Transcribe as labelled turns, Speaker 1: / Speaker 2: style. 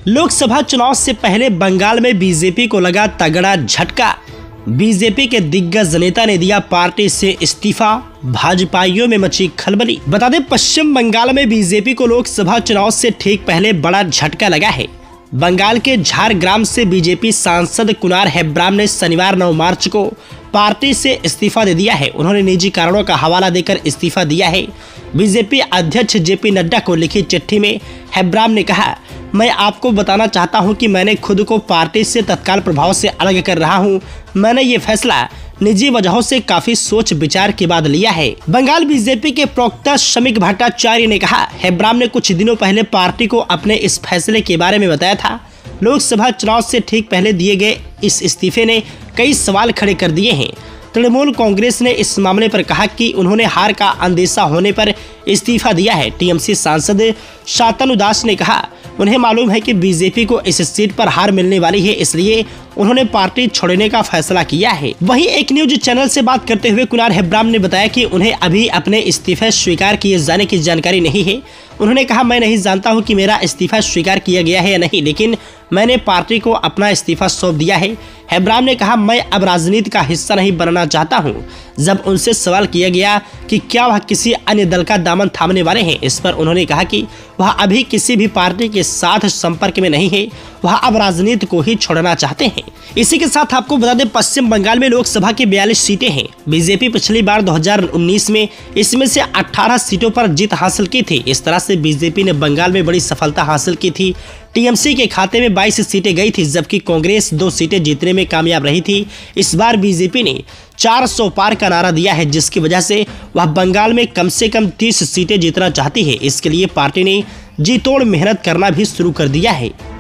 Speaker 1: लोकसभा चुनाव से पहले बंगाल में बीजेपी को लगा तगड़ा झटका। बीजेपी के दिग्गज नेता ने दिया पार्टी से इस्तीफा, भाजपाइयों में मची खलबली। बता दें, पश्चिम बंगाल में बीजेपी को लोकसभा चुनाव से ठीक पहले बड़ा झटका लगा है। बंगाल के झारग्राम से बीजेपी सांसद कुनार हेब्राम ने शनिवार 9 मार्च को पार्टी से इस्तीफा दे दिया है। उन्होंने निजी कारणों का हवाला देकर इस्तीफा दिया है। बीजेपी अध्यक्ष जेपी नड्डा को लिखी चिट्ठी में हेब्राम ने कहा, मैं आपको बताना चाहता हूं कि मैंने खुद को पार्टी से तत्काल प्रभाव से अलग कर रहा हूं। मैंने ये फैसला निजी वजहों से काफी सोच विचार के बाद लिया है। बंगाल बीजेपी के प्रवक्ता शमिक भट्टाचार्य ने कहा, हेब्राम ने कुछ दिनों पहले पार्टी को अपने इस फैसले के बारे में बताया था। लोकसभा चुनाव से ठीक पहले दिए गए इस इस्तीफे ने कई सवाल खड़े कर दिए हैं। तृणमूल कांग्रेस ने इस मामले पर कहा कि उन्होंने हार का अंदेशा होने पर इस्तीफा दिया है। टीएमसी सांसद शांतनु दास ने कहा, उन्हें मालूम है कि बीजेपी को इस सीट पर हार मिलने वाली है, इसलिए उन्होंने पार्टी छोड़ने का फैसला किया है। वहीं एक न्यूज चैनल से बात करते हुए कुनार हेब्राम ने बताया कि उन्हें अभी अपने इस्तीफे स्वीकार किए जाने की जानकारी नहीं है। उन्होंने कहा, मैं नहीं जानता हूं कि मेरा इस्तीफा स्वीकार किया गया है या नहीं, लेकिन मैंने पार्टी को अपना इस्तीफा सौंप दिया है। हेब्राम ने कहा, मैं अब राजनीति का हिस्सा नहीं बनना चाहता हूं। जब उनसे सवाल किया गया कि क्या वह किसी अन्य दल का दामन थामने वाले हैं, इस पर उन्होंने कहा कि वह अभी किसी भी पार्टी के साथ संपर्क में नहीं है, वह अब राजनीति को ही छोड़ना चाहते हैं। इसी के साथ आपको बता दें, पश्चिम बंगाल में लोकसभा की 42 सीटें हैं। बीजेपी पिछली बार 2019 में इसमें से 18 सीटों पर जीत हासिल की थी। इस तरह से बीजेपी ने बंगाल में बड़ी सफलता हासिल की थी। टीएमसी के खाते में 22 सीटें गई थी, जबकि कांग्रेस 2 सीटें जीतने में कामयाब रही थी। इस बार बीजेपी ने 400 पार का नारा दिया है, जिसकी वजह से वह बंगाल में कम से कम 30 सीटें जीतना चाहती है। इसके लिए पार्टी ने जी तोड़ मेहनत करना भी शुरू कर दिया है।